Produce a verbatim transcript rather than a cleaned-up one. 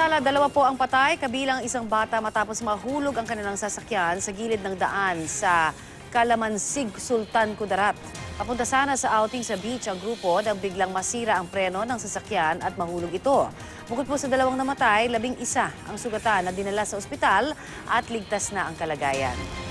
Samantala, dalawa po ang patay, kabilang isang bata matapos mahulog ang kanilang sasakyan sa gilid ng daan sa Kalamansig, Sultan Kudarat. Papunta sana sa outing sa beach ang grupo nang biglang masira ang preno ng sasakyan at mahulog ito. Bukod po sa dalawang namatay, labing isa ang sugatan na dinala sa ospital at ligtas na ang kalagayan.